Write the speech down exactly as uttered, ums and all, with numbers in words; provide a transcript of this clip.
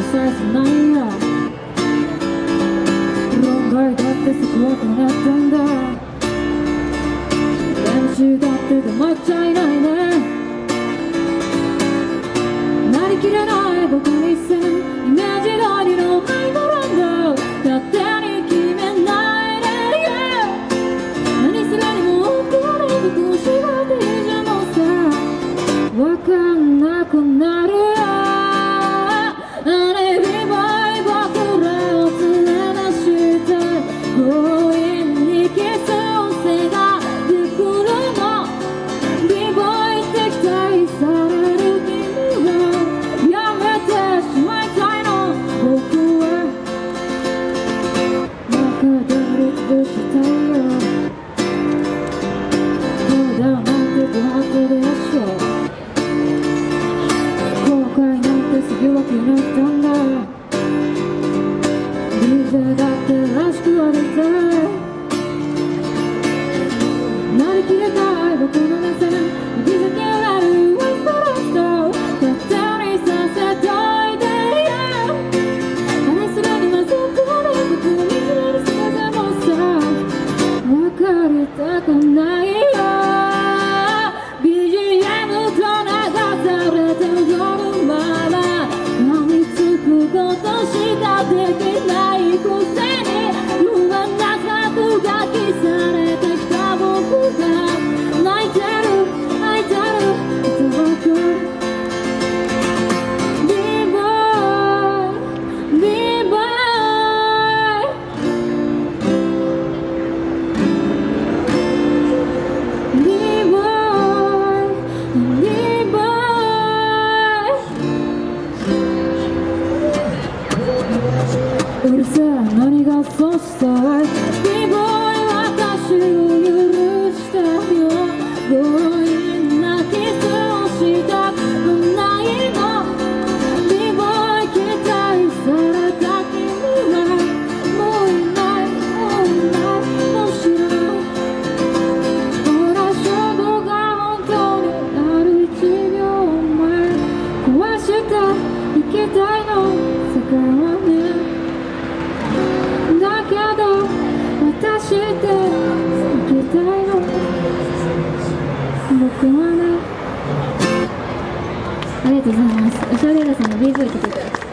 さえしないよ。論外だってすごくなったんだ。練習だって止まっちゃいないね。なりきれない僕にせんイメージ通りのハイドランド勝手に決めないで、yeah、 何するにもこれ僕を縛っていいじゃもうさわかんなくなるよ。あれビバイ僕らを連れ出して強引にキスをせがでくるの。ビバイって期待される君はやめてしまいたいの。僕は中でリップしたいよ。どうだなんてご法度でしょう。後悔なんてすぐわけになったんだ。 ディージェー だってらしくありたい。なりきれたい僕の目線釘付けられるワイストロスト勝手にさせといて、yeah、 何するにもそこで僕を見つめる姿もさ分かりたくないよ。 ビージーエム と流されて夜まま噛みつくことしかできないくせに不安な策が消されてきた僕が泣いてる泣いてるいつもく B-boy B-boy B-boy B-boy うるせえ何がそうしたい。 B-boy 私を許してよ。強引なキスをしたくないの。 B-boy 期待された君はもういないもういないもう知らない。ほら衝動が本当にあるいちびょうまえ壊していきたいの世界はね。だけど私って生きたいの僕はね。ありがとうございます。おしゃれらさんの ビージー を聴いてください。